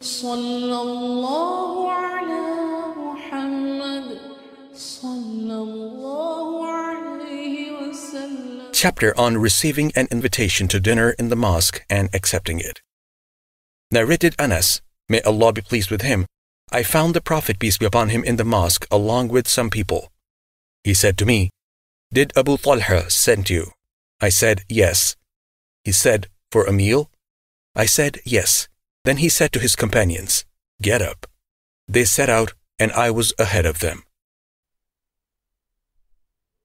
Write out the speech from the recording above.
صلى الله على محمد صلى الله عليه وسلم. Chapter on receiving an invitation to dinner in the mosque and accepting it. Narrated Anas, may Allah be pleased with him, I found the Prophet, peace be upon him, in the mosque along with some people. He said to me, "Did Abu Talha send you?" I said, "Yes." He said, "For a meal?" I said, "Yes." Then he said to his companions, "Get up." They set out, and I was ahead of them.